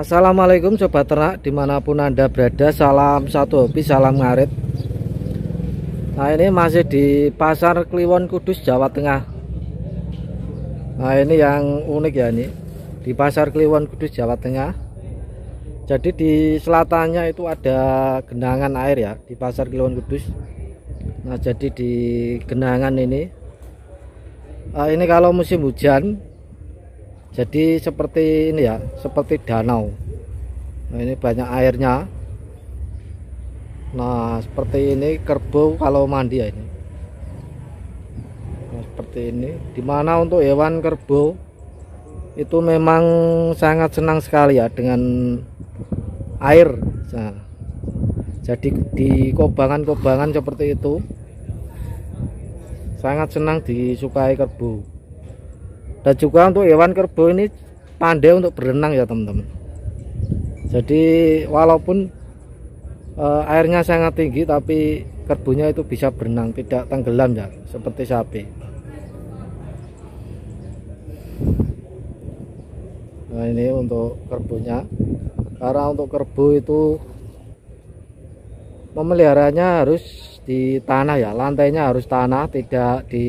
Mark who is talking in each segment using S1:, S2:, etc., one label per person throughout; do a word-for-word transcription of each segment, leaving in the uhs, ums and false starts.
S1: Assalamualaikum sobat ternak dimanapun anda berada, salam satu hobi, salam ngarit. Nah ini masih di pasar Kliwon Kudus, Jawa Tengah. Nah ini yang unik ya, ini di pasar Kliwon Kudus, Jawa Tengah. Jadi di selatannya itu ada genangan air ya, di pasar Kliwon Kudus. Nah jadi di genangan ini nah, ini kalau musim hujan jadi seperti ini ya, seperti danau. Nah ini banyak airnya. Nah seperti ini kerbau kalau mandi ya ini. Nah, seperti ini. Dimana untuk hewan kerbau itu memang sangat senang sekali ya dengan air. Nah, jadi di kobangan-kobangan seperti itu sangat senang disukai kerbau. Dan juga untuk hewan kerbau ini pandai untuk berenang ya teman-teman. Jadi walaupun e, airnya sangat tinggi tapi kerbaunya itu bisa berenang, tidak tenggelam ya, seperti sapi. Nah ini untuk kerbaunya. Karena untuk kerbau itu memeliharanya harus di tanah ya, lantainya harus tanah, tidak di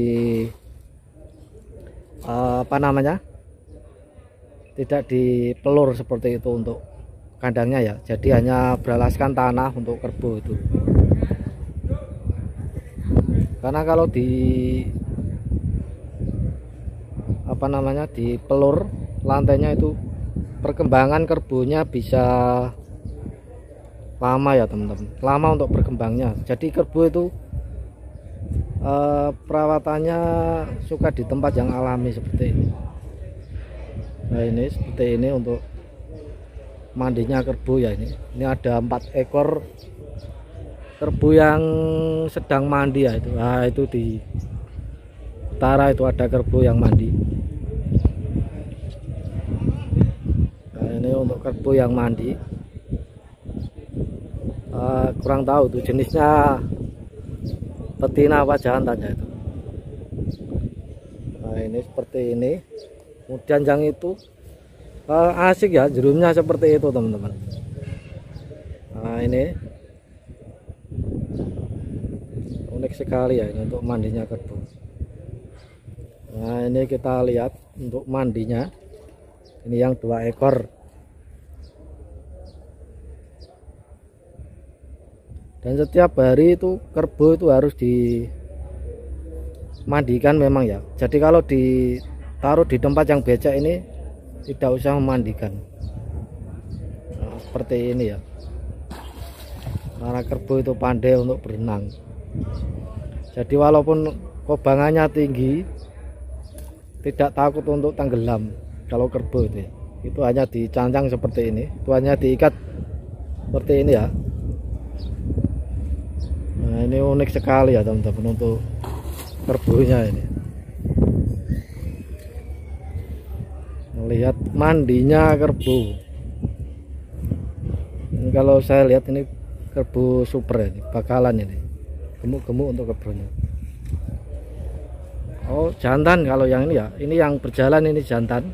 S1: apa namanya, tidak dipelur seperti itu untuk kandangnya ya. Jadi hanya beralaskan tanah untuk kerbau itu. Karena kalau di apa namanya dipelur lantainya itu, perkembangan kerbaunya bisa lama ya teman-teman, lama untuk berkembangnya. Jadi kerbau itu Uh, perawatannya suka di tempat yang alami seperti ini. Nah ini seperti ini untuk mandinya kerbau ya. Ini ini ada empat ekor kerbau yang sedang mandi ya itu. Nah itu di utara itu ada kerbau yang mandi. Nah ini untuk kerbau yang mandi. Uh, kurang tahu tuh jenisnya betina apa jantannya itu. Nah ini seperti ini. Kemudian yang itu uh, asik ya, jerumnya seperti itu teman-teman. Nah ini unik sekali ya ini untuk mandinya kerbau. Nah ini kita lihat untuk mandinya. Ini yang dua ekor. Dan setiap hari itu kerbau itu harus dimandikan memang ya. Jadi kalau ditaruh di tempat yang becek ini tidak usah memandikan. Nah, seperti ini ya. Karena kerbau itu pandai untuk berenang. Jadi walaupun kobangannya tinggi tidak takut untuk tenggelam. Kalau kerbau itu, itu hanya dicancang seperti ini. Itu hanya diikat seperti ini ya. Nah ini unik sekali ya teman-teman untuk kerbaunya ini. Melihat mandinya kerbau. Ini kalau saya lihat ini kerbau super ini, bakalan ini. Gemuk-gemuk untuk kerbaunya. Oh jantan kalau yang ini ya. Ini yang berjalan ini jantan.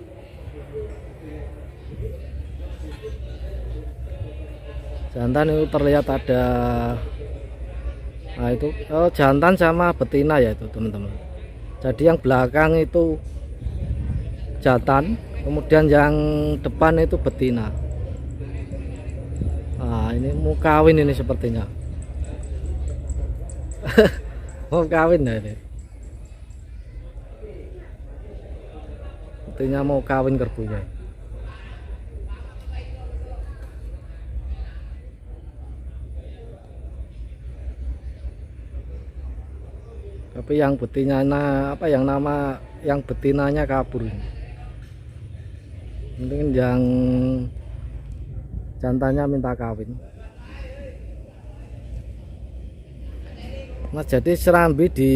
S1: Jantan itu terlihat ada. Nah itu oh, jantan sama betina ya itu teman-teman. Jadi yang belakang itu jantan, kemudian yang depan itu betina. Nah ini mau kawin ini sepertinya. Mau kawin ya ini. Sepertinya mau kawin kerbaunya. Tapi yang betinanya apa yang nama yang betinanya kabur. Mungkin yang jantannya minta kawin. Nah jadi serambi di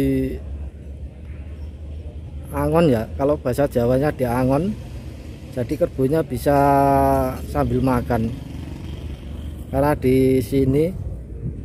S1: angon ya, kalau bahasa Jawanya di angon. Jadi kerbaunya bisa sambil makan. Karena di sini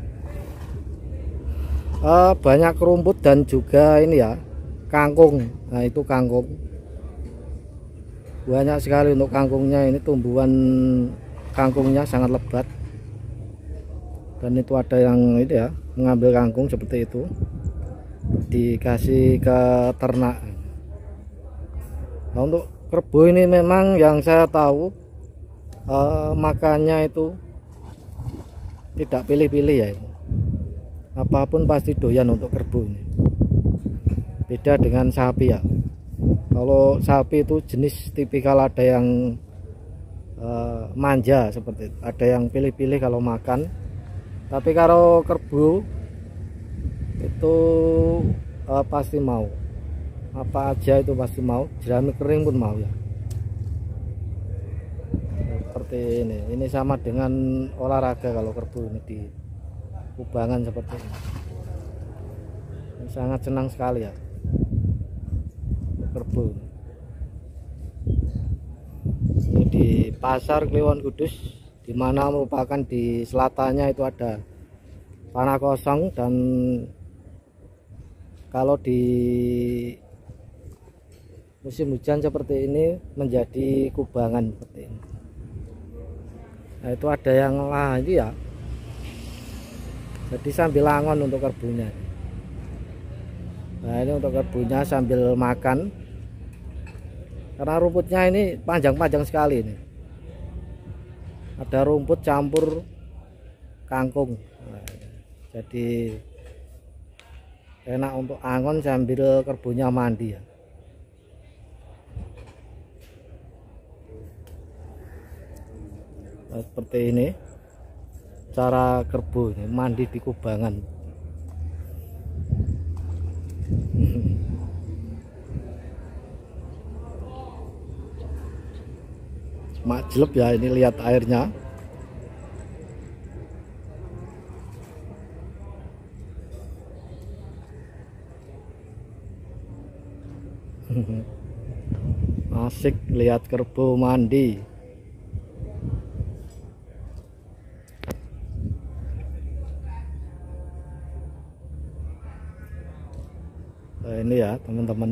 S1: Uh, banyak rumput dan juga ini ya kangkung. Nah itu kangkung. banyak sekali untuk kangkungnya. Ini tumbuhan kangkungnya sangat lebat, dan itu ada yang itu ya, mengambil kangkung seperti itu dikasih ke ternak. Nah, untuk kerbau ini memang yang saya tahu eh, makannya itu tidak pilih-pilih ya, apapun pasti doyan untuk kerbau ini. Beda dengan sapi ya. Kalau sapi itu jenis tipikal ada yang uh, manja seperti itu, ada yang pilih-pilih kalau makan. Tapi kalau kerbau itu uh, pasti mau, apa aja itu pasti mau, jerami kering pun mau ya. Seperti ini, ini sama dengan olahraga kalau kerbau ini di kubangan seperti ini. Ini sangat senang sekali ya kerbau. Ini di Pasar Kliwon Kudus, dimana merupakan di selatannya itu ada tanah kosong, dan kalau di musim hujan seperti ini menjadi kubangan seperti ini. Nah, itu ada yang lagi ya, jadi sambil angon untuk kerbaunya. Nah, ini untuk kerbaunya sambil makan, karena rumputnya ini panjang-panjang sekali ini. Ada rumput campur kangkung. Nah, jadi enak untuk angon sambil kerbaunya mandi ya. Nah, seperti ini cara kerbau ini mandi di kubangan. Majlep ya, ini lihat airnya. Asik lihat kerbau mandi. Nah, ini ya teman-teman,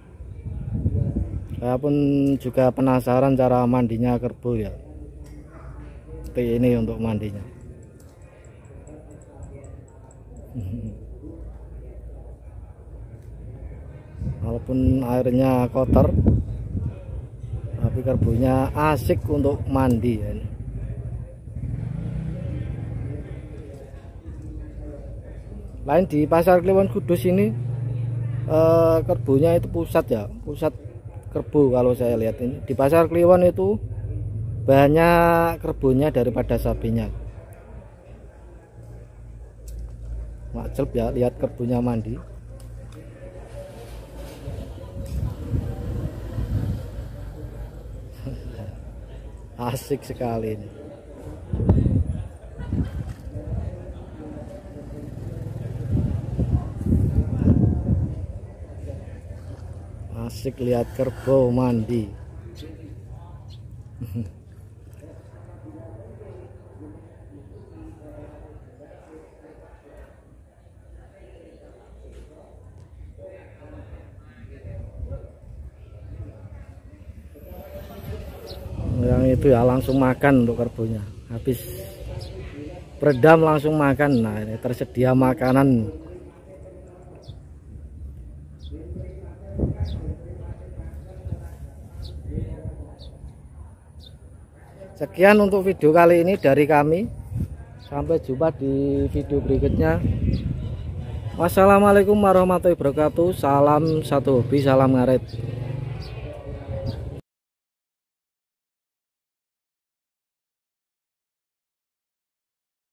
S1: saya pun juga penasaran cara mandinya kerbau ya. Seperti ini untuk mandinya. Walaupun airnya kotor, tapi kerbaunya asik untuk mandi ya. Lain di Pasar Kliwon Kudus ini eh, kerbaunya itu pusat ya, pusat kerbau. Kalau saya lihat ini di Pasar Kliwon itu banyak kerbaunya daripada sapinya. Majlep ya, lihat kerbaunya mandi. Asik sekali ini. Asik lihat kerbau mandi. Yang itu ya langsung makan untuk kerbaunya. Habis beredam langsung makan. Nah, ini tersedia makanan. Sekian untuk video kali ini dari kami. Sampai jumpa di video berikutnya. Wassalamualaikum warahmatullahi wabarakatuh. Salam satu hobi, salam ngarit.